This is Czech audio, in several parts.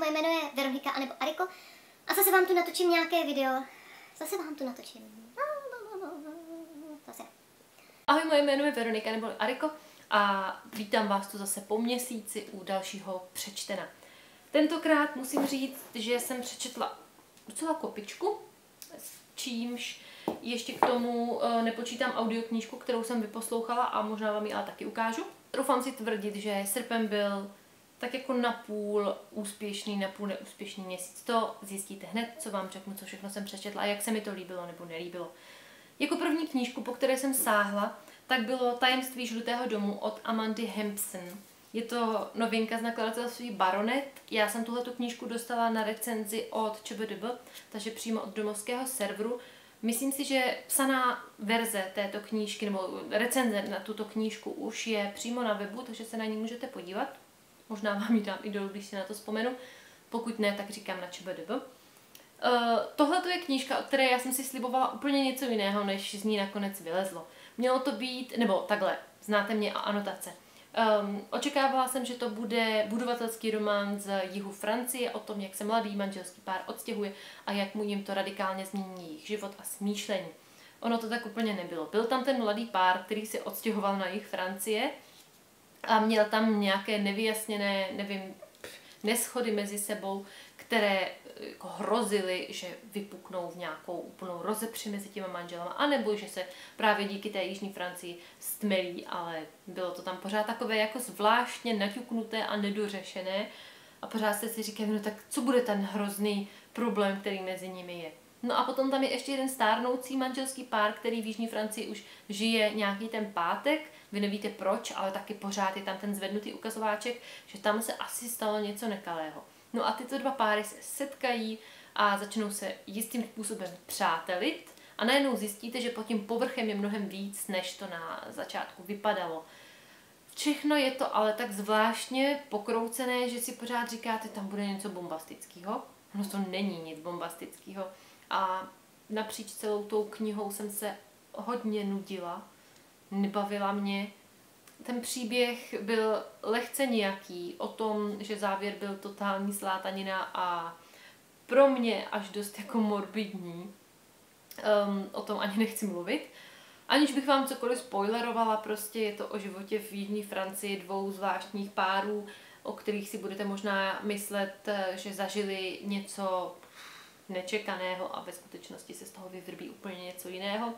moje jméno je Veronika anebo Ariko a zase vám tu natočím nějaké video. Zase. Ahoj, moje jméno je Veronika nebo Ariko a vítám vás tu zase po měsíci u dalšího přečtena. Tentokrát musím říct, že jsem přečetla docela kopičku, s čímž ještě k tomu nepočítám audioknížku, kterou jsem vyposlouchala a možná vám ji ale taky ukážu. Doufám si tvrdit, že srpen byl tak jako napůl úspěšný, napůl neúspěšný měsíc. To zjistíte hned, co vám řeknu, co všechno jsem přečetla a jak se mi to líbilo nebo nelíbilo. Jako první knížku, po které jsem sáhla, tak bylo Tajemství žlutého domu od Amandy Hampson. Je to novinka z nakladatelství Baronet. Já jsem tuhletu knížku dostala na recenzi od ČBDB, takže přímo od domovského serveru. Myslím si, že psaná verze této knížky, nebo recenze na tuto knížku už je přímo na webu, takže se na ní můžete podívat. Možná vám ji dám i dolů, když si na to vzpomenu. Pokud ne, tak říkám na ČBDB. Tohle je knížka, od které já jsem si slibovala úplně něco jiného, než z ní nakonec vylezlo. Mělo to být, nebo takhle, znáte mě a anotace. Očekávala jsem, že to bude budovatelský román z jihu Francie o tom, jak se mladý manželský pár odstěhuje a jak mu jim to radikálně změní jejich život a smýšlení. Ono to tak úplně nebylo. Byl tam ten mladý pár, který se odstěhoval na jih Francie a měl tam nějaké nevyjasněné, nevím, neshody mezi sebou, které jako hrozily, že vypuknou v nějakou úplnou rozepři mezi těma manželama, anebo že se právě díky té jižní Francii stmelí, ale bylo to tam pořád takové jako zvláštně naťuknuté a nedořešené a pořád jste si říkali, no tak co bude ten hrozný problém, který mezi nimi je. No a potom tam je ještě jeden stárnoucí manželský pár, který v jižní Francii už žije nějaký ten pátek, vy nevíte proč, ale taky pořád je tam ten zvednutý ukazováček, že tam se asi stalo něco nekalého. No a tyto dva páry se setkají a začnou se jistým způsobem přátelit a najednou zjistíte, že pod tím povrchem je mnohem víc, než to na začátku vypadalo. Všechno je to ale tak zvláštně pokroucené, že si pořád říkáte, tam bude něco bombastického. No to není nic bombastického. A napříč celou tou knihou jsem se hodně nudila, nebavila mě. Ten příběh byl lehce nějaký, o tom, že závěr byl totální slátanina a pro mě až dost jako morbidní. O tom ani nechci mluvit. Aniž bych vám cokoliv spoilerovala, prostě je to o životě v jižní Francii dvou zvláštních párů, o kterých si budete možná myslet, že zažili něco nečekaného a ve skutečnosti se z toho vyvrbí úplně něco jiného.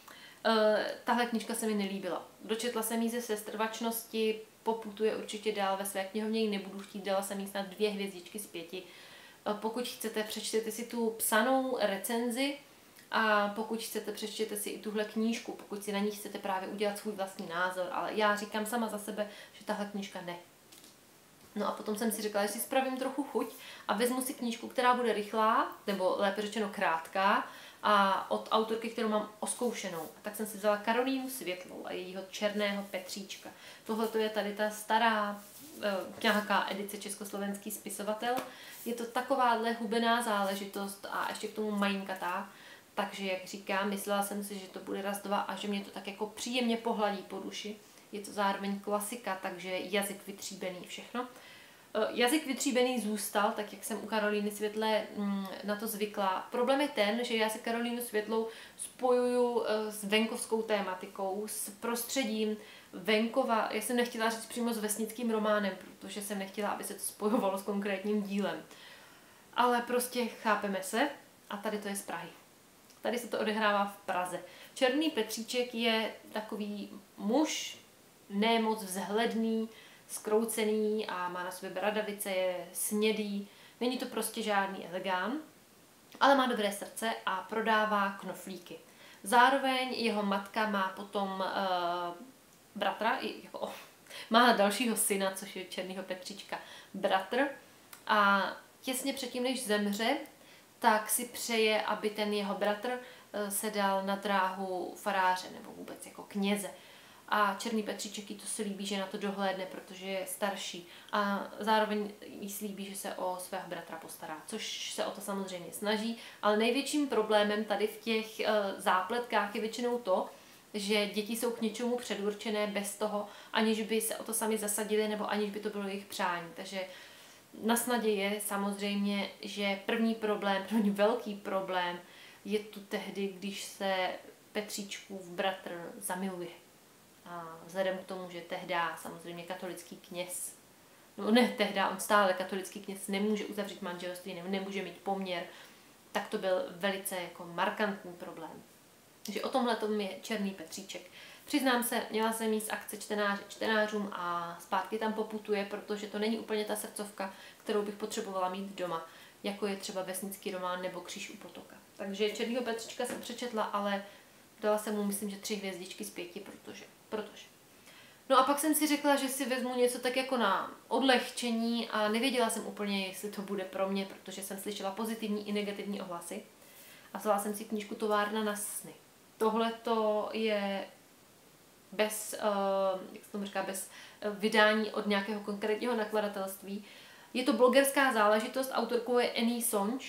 Tahle knížka se mi nelíbila. Dočetla jsem jí ze sestrvačnosti, poputuje určitě dál ve své knihovně, ji nebudu chtít, dala jsem jí snad 2 hvězdičky z 5. Pokud chcete, přečtěte si tu psanou recenzi a pokud chcete, přečtěte si i tuhle knížku, pokud si na ní chcete právě udělat svůj vlastní názor, ale já říkám sama za sebe, že tahle knížka ne. No a potom jsem si řekla, že si spravím trochu chuť a vezmu si knížku, která bude rychlá, nebo lépe řečeno krátká, a od autorky, kterou mám oskoušenou. A tak jsem si vzala Karolínu Světlou a jejího Černého Petříčka. Tohle je tady ta stará nějaká edice Československý spisovatel. Je to takováhle hubená záležitost a ještě k tomu majinkatá. Takže, jak říkám, myslela jsem si, že to bude raz, dva a že mě to tak jako příjemně pohladí po duši. Je to zároveň klasika, takže jazyk vytříbený, všechno. Jazyk vytříbený zůstal, tak jak jsem u Karolíny Světlé na to zvykla. Problém je ten, že já se Karolínu Světlou spojuju s venkovskou tématikou, s prostředím venkova. Já jsem nechtěla říct přímo s vesnickým románem, protože jsem nechtěla, aby se to spojovalo s konkrétním dílem. Ale prostě chápeme se a tady to je z Prahy. Tady se to odehrává v Praze. Černý Petříček je takový muž, ne moc vzhledný, zkroucený a má na sobě bradavice, je snědý. Není to prostě žádný elegán, ale má dobré srdce a prodává knoflíky. Zároveň jeho matka má potom bratra, má dalšího syna, což je Černýho Petříčka, bratr. A těsně předtím, než zemře, tak si přeje, aby ten jeho bratr se dal na dráhu faráře nebo vůbec jako kněze. A Černý Petříček jí to se líbí, že na to dohlédne, protože je starší. A zároveň jí slíbí, že se o svého bratra postará, což se o to samozřejmě snaží. Ale největším problémem tady v těch zápletkách je většinou to, že děti jsou k něčemu předurčené bez toho, aniž by se o to sami zasadili nebo aniž by to bylo jejich přání. Takže Na snadě je samozřejmě, že první velký problém je tu tehdy, když se Petříčkův bratr zamiluje. A vzhledem k tomu, že tehda samozřejmě katolický kněz, no ne tehda, on stále katolický kněz nemůže uzavřít manželství, nemůže mít poměr, tak to byl velice jako markantní problém. Takže o tomhle je Černý Petříček. Přiznám se, měla jsem jít z akce čtenářům a zpátky tam poputuje, protože to není úplně ta srdcovka, kterou bych potřebovala mít doma, jako je třeba Vesnický román nebo Kříž u potoka. Takže Černýho Petříčka jsem přečetla, ale dala jsem mu, myslím, že 3 hvězdičky z 5, protože. No a pak jsem si řekla, že si vezmu něco tak jako na odlehčení a nevěděla jsem úplně, jestli to bude pro mě, protože jsem slyšela pozitivní i negativní ohlasy. A vzala jsem si knížku Továrna na sny. Tohle to je bez vydání od nějakého konkrétního nakladatelství. Je to blogerská záležitost, autorkou je Annie Songe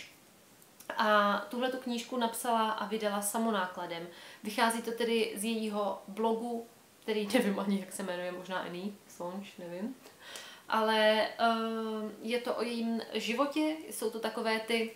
a tuhletu knížku napsala a vydala samonákladem. Vychází to tedy z jejího blogu, který nevím ani, jak se jmenuje, možná Annie Songe, nevím. Ale je to o jejím životě, jsou to takové ty...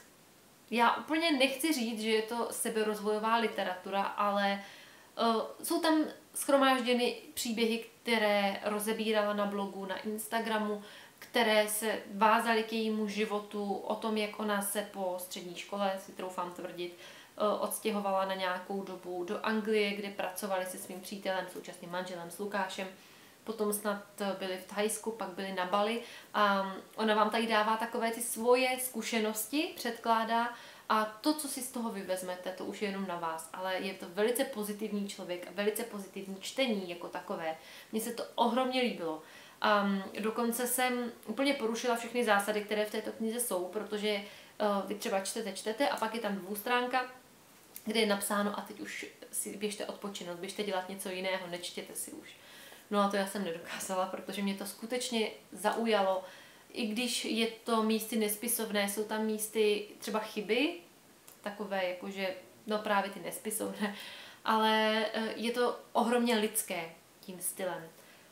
Já úplně nechci říct, že je to seberozvojová literatura, ale jsou tam shromážděny příběhy, které rozebírala na blogu, na Instagramu, které se vázaly k jejímu životu, o tom, jak ona se po střední škole, si troufám tvrdit, odstěhovala na nějakou dobu do Anglie, kde pracovali se svým přítelem, současným manželem s Lukášem. Potom snad byli v Thajsku, pak byli na Bali a ona vám tady dává takové ty svoje zkušenosti, předkládá a to, co si z toho vyvezmete, to už je jenom na vás, ale je to velice pozitivní člověk a velice pozitivní čtení jako takové. Mně se to ohromně líbilo. Dokonce jsem úplně porušila všechny zásady, které v této knize jsou, protože vy třeba čtete a pak je tam 2stránka, kde je napsáno a teď už si běžte odpočinout, běžte dělat něco jiného, nečtěte si už. No a to já jsem nedokázala, protože mě to skutečně zaujalo. I když je to místy nespisovné, jsou tam místy třeba chyby, takové jakože, no právě ty nespisovné, ale je to ohromně lidské tím stylem.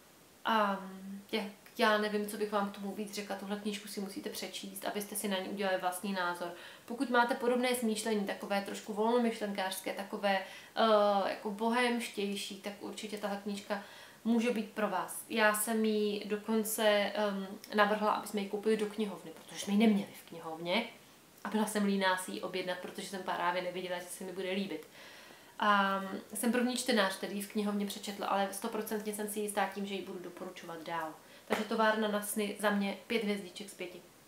A já nevím, co bych vám k tomu víc řekla, tuhle knížku si musíte přečíst, abyste si na ní udělali vlastní názor. Pokud máte podobné smýšlení, takové trošku volnomyšlenkářské, takové jako bohémštější, tak určitě tahle knížka může být pro vás. Já jsem ji dokonce navrhla, aby jsme ji koupili do knihovny, protože jsme ji neměli v knihovně a byla jsem líná si ji objednat, protože jsem právě nevěděla, že se mi bude líbit. A jsem první čtenář, který ji v knihovně přečetla, ale 100% jsem si jistá tím, že ji budu doporučovat dál. Takže Továrna na sny za mě 5 hvězdiček z 5.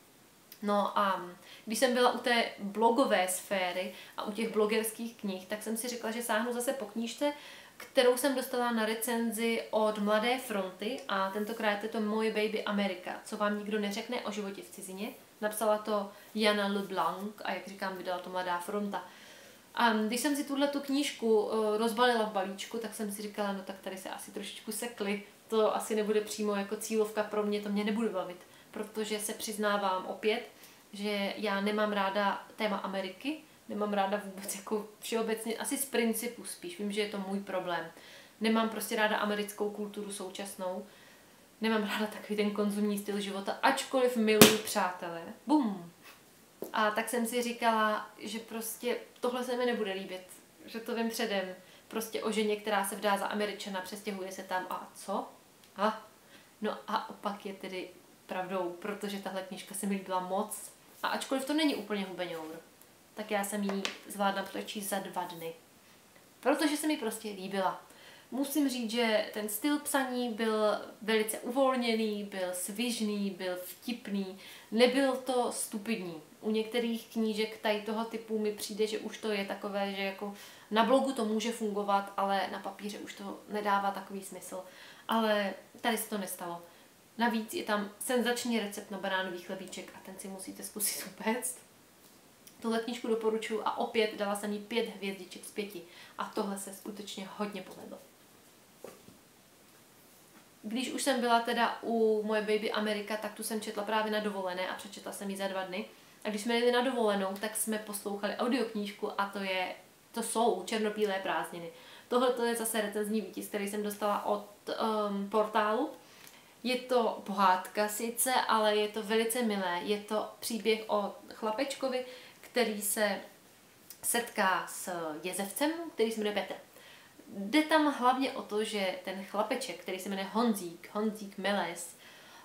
No a když jsem byla u té blogové sféry a u těch blogerských knih, tak jsem si řekla, že sáhnu zase po knížce, kterou jsem dostala na recenzi od Mladé fronty a tentokrát je to Moje baby Amerika, co vám nikdo neřekne o životě v cizině. Napsala to Jana LeBlanc a jak říkám, vydala to Mladá fronta. A když jsem si tuhletu knížku rozbalila v balíčku, tak jsem si říkala, no tak tady se asi trošičku sekli, to asi nebude přímo jako cílovka pro mě, to mě nebude bavit, protože se přiznávám opět, že já nemám ráda téma Ameriky, nemám ráda vůbec jako všeobecně, asi z principu spíš, vím, že je to můj problém. Nemám prostě ráda americkou kulturu současnou, nemám ráda takový ten konzumní styl života, ačkoliv miluji přátelé. Bum! A tak jsem si říkala, že prostě tohle se mi nebude líbit, že to vím předem. Prostě o ženě, která se vdá za Američana, přestěhuje se tam a co? No a opak je tedy pravdou, protože tahle knížka se mi líbila moc. A ačkoliv to není úplně hubeňour, tak já jsem ji zvládla přečíst za 2 dny. Protože se mi prostě líbila. Musím říct, že ten styl psaní byl velice uvolněný, byl svižný, byl vtipný, nebyl to stupidní. U některých knížek tady toho typu mi přijde, že už to je takové, že jako na blogu to může fungovat, ale na papíře už to nedává takový smysl. Ale tady se to nestalo. Navíc je tam senzační recept na banánový chlebíček a ten si musíte zkusit upéct. Tuhle knížku doporučuji a opět dala jsem jí 5 hvězdiček z 5. A tohle se skutečně hodně povedlo. Když už jsem byla teda u Moje baby Amerika, tak tu jsem četla právě na dovolené a přečetla jsem ji za 2 dny. A když jsme jeli na dovolenou, tak jsme poslouchali audioknížku a to jsou Černobílé prázdniny. Tohle to je zase recenzní výtisk, který jsem dostala od portálu. Je to pohádka sice, ale je to velice milé. Je to příběh o chlapečkovi, který se setká s jezevcem, který se jmenuje Petr. Jde tam hlavně o to, že ten chlapeček, který se jmenuje Honzík Meles,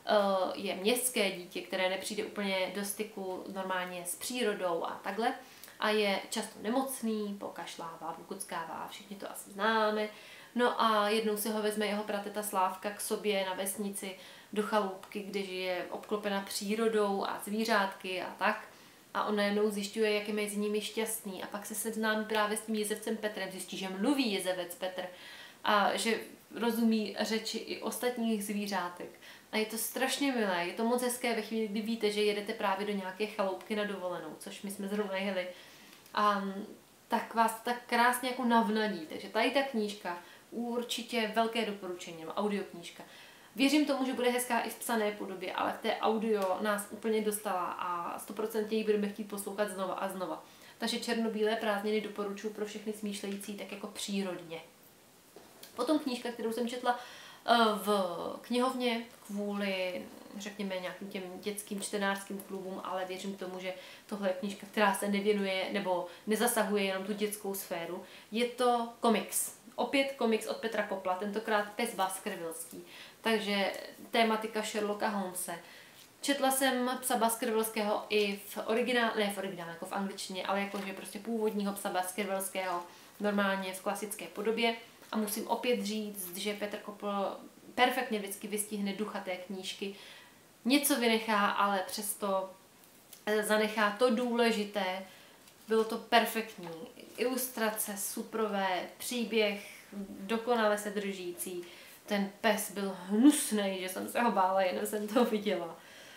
je městské dítě, které nepřijde úplně do styku normálně s přírodou a takhle. A je často nemocný, pokašlává, pokuckává, všichni to asi známe. No a jednou si ho vezme jeho prateta Slávka k sobě na vesnici do chalupky, kde žije obklopena přírodou a zvířátky a tak. A on najednou zjišťuje, jak je mezi nimi šťastný. A pak se seznámí právě s tím jezevcem Petrem. Zjistí, že mluví jezevec Petr a že rozumí řeči i ostatních zvířátek. A je to strašně milé, je to moc hezké ve chvíli, kdy víte, že jedete právě do nějaké chaloupky na dovolenou, což my jsme zrovna jeli. A tak vás tak krásně jako navnadí. Takže tady ta knížka, určitě velké doporučení, nebo audioknížka. Věřím tomu, že bude hezká i v psané podobě, ale v té audio nás úplně dostala a 100% ji budeme chtít poslouchat znova a znova. Takže Černobílé prázdniny doporučuji pro všechny smýšlející tak jako přírodně. Potom knížka, kterou jsem četla v knihovně kvůli, řekněme, nějakým těm dětským čtenářským klubům, ale věřím tomu, že tohle je knížka, která se nevěnuje nebo nezasahuje jenom tu dětskou sféru. Je to komiks. Opět komiks od Petra Kopla, tentokrát Pes Baskervillský. Takže tématika Sherlocka Holmese. Četla jsem Psa Baskervillského i v originále, ne v originále, jako v angličtině, ale jakože prostě původního Psa Baskervillského normálně v klasické podobě. A musím opět říct, že Petr Kopl perfektně vždycky vystihne ducha té knížky. Něco vynechá, ale přesto zanechá to důležité. Bylo to perfektní. Ilustrace superové, příběh dokonale se držící. Ten pes byl hnusnej, že jsem se ho bála, jen jsem to viděla.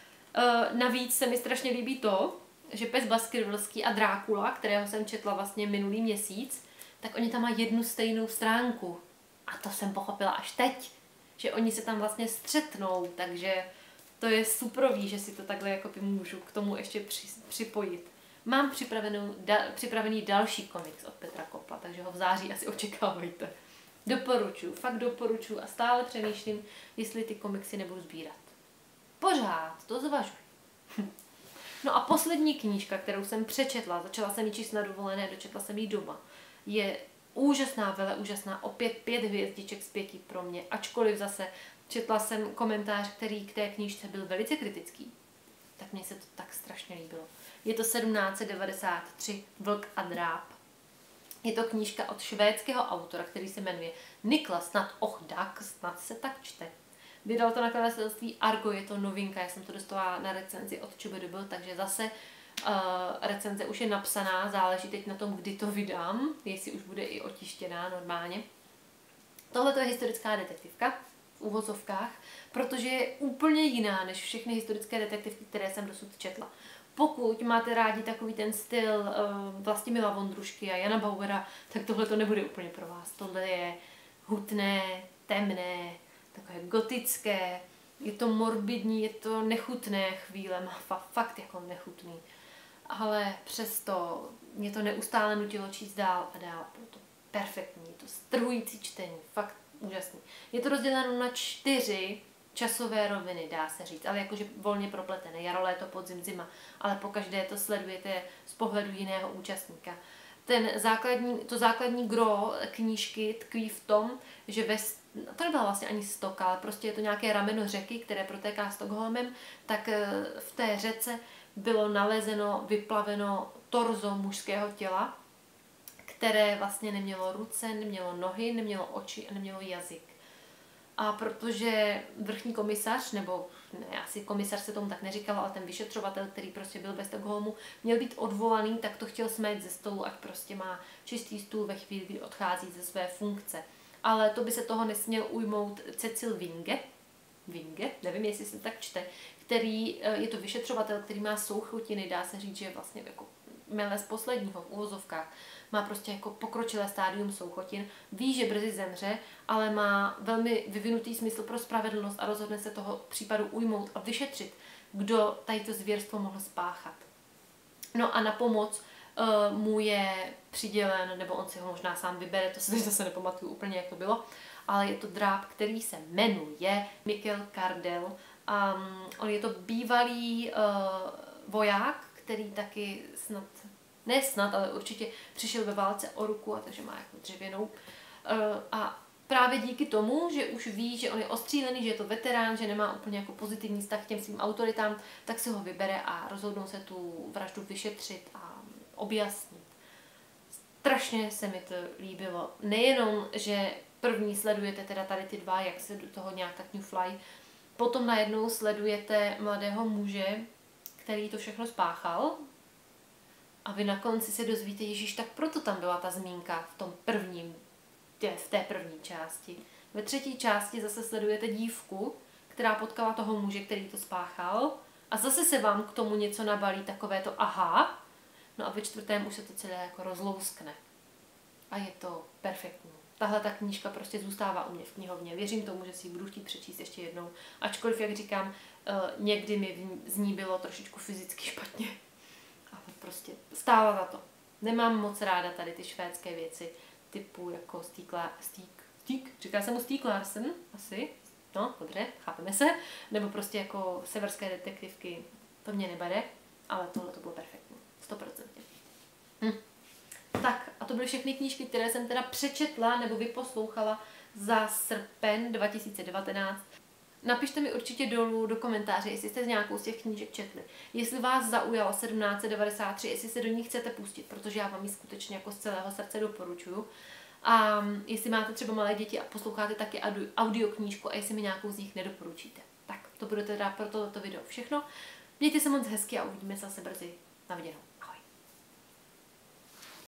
Navíc se mi strašně líbí to, že Pes Baskervillský a Drákula, kterého jsem četla vlastně minulý měsíc, tak oni tam mají jednu stejnou stránku. A to jsem pochopila až teď, že oni se tam vlastně střetnou, takže to je superový, že si to takhle jako můžu k tomu ještě připojit. Mám připravený další komiks od Petra Kopla, takže ho v září asi očekávejte. Doporučuji, fakt doporučuji a stále přemýšlím, jestli ty komiksy nebudu sbírat. Pořád, to zvažuji. No a poslední knížka, kterou jsem přečetla, začala jsem ji číst na dovolené, dočetla jsem ji doma, je úžasná, veleúžasná, opět 5 hvězdiček z 5 pro mě, ačkoliv zase četla jsem komentář, který k té knížce byl velice kritický, tak mně se to tak strašně líbilo. Je to 1793 Vlk a dráp. Je to knížka od švédského autora, který se jmenuje Niklas Dag, snad se tak čte. Vydal to nakladatelství Argo, je to novinka, já jsem to dostala na recenzi od Čubedobil, takže zase recenze už je napsaná, záleží teď na tom, kdy to vydám, jestli už bude i otištěná normálně. Tohle to je historická detektivka v uvozovkách, protože je úplně jiná než všechny historické detektivky, které jsem dosud četla. Pokud máte rádi takový ten styl Vlastimila Vondrušky a Jana Bauera, tak tohle to nebude úplně pro vás. Tohle je hutné, temné, takové gotické, je to morbidní, je to nechutné chvíle, fakt jako nechutný. Ale přesto mě to neustále nutilo číst dál a dál. Bylo to perfektní, je to strhující čtení, fakt úžasný. Je to rozděleno na 4 časové roviny, dá se říct, ale jakože volně propletené, jaro, léto, podzim, zima, ale pokaždé to sledujete z pohledu jiného účastníka. To základní gro knížky tkví v tom, že to nebyla vlastně ani stok, ale prostě je to nějaké rameno řeky, které protéká Stockholmem, tak v té řece bylo nalezeno, vyplaveno torzo mužského těla, které vlastně nemělo ruce, nemělo nohy, nemělo oči a nemělo jazyk. A protože vrchní komisař, nebo ne, asi komisař se tomu tak neříkal, ale ten vyšetřovatel, který prostě byl ve Stockholmu, měl být odvolaný, tak to chtěl smést ze stolu, ať prostě má čistý stůl ve chvíli, kdy odchází ze své funkce. Ale to by se toho nesměl ujmout Cecil Winge, nevím, jestli se tak čte, který je to vyšetřovatel, který má souchutiny, dá se říct, že je vlastně jako Meles posledního v uvozovkách, má prostě jako pokročilé stádium souchotin, ví, že brzy zemře, ale má velmi vyvinutý smysl pro spravedlnost a rozhodne se toho případu ujmout a vyšetřit, kdo tady to zvěrstvo mohl spáchat. No a na pomoc mu je přidělen, nebo on si ho možná sám vybere, to se zase nepamatuju úplně, jak to bylo, ale je to dráp, který se jmenuje Michael Cardell. On je to bývalý voják, který taky snad, ne snad, ale určitě přišel ve válce o ruku, a takže má jako dřevěnou. A právě díky tomu, že už ví, že on je ostřílený, že je to veterán, že nemá úplně jako pozitivní vztah k těm svým autoritám, tak si ho vybere a rozhodnou se tu vraždu vyšetřit a objasnit. Strašně se mi to líbilo. Nejenom, že první sledujete teda tady ty dva, jak se do toho nějak tak ňuflají, potom najednou sledujete mladého muže, který to všechno spáchal, a vy na konci se dozvíte, Ježíš, tak proto tam byla ta zmínka v té první části. Ve třetí části zase sledujete dívku, která potkala toho muže, který to spáchal, a zase se vám k tomu něco nabalí, takové to aha, no a ve čtvrtém už se to celé jako rozlouskne. A je to perfektní. Tahle ta knížka prostě zůstává u mě v knihovně. Věřím tomu, že si ji budu chtít přečíst ještě jednou. Ačkoliv, jak říkám, někdy mi z ní bylo trošičku fyzicky špatně. Ale prostě stála za to. Nemám moc ráda tady ty švédské věci, typu jako říká se mu Stieg Larsson, asi, no, dobře, chápeme se, nebo prostě jako severské detektivky, to mě nebere, ale tohle to bylo perfektní, 100%. Tak, a to byly všechny knížky, které jsem teda přečetla nebo vyposlouchala za srpen 2019. Napište mi určitě dolů do komentáře, jestli jste z nějakou z těch knížek četli. Jestli vás zaujala 1793, jestli se do ní chcete pustit, protože já vám ji skutečně jako z celého srdce doporučuju. A jestli máte třeba malé děti a posloucháte taky audioknížku a jestli mi nějakou z nich nedoporučíte. Tak, to bude teda pro tohleto video všechno. Mějte se moc hezky a uvidíme se zase brzy. Na viděnou.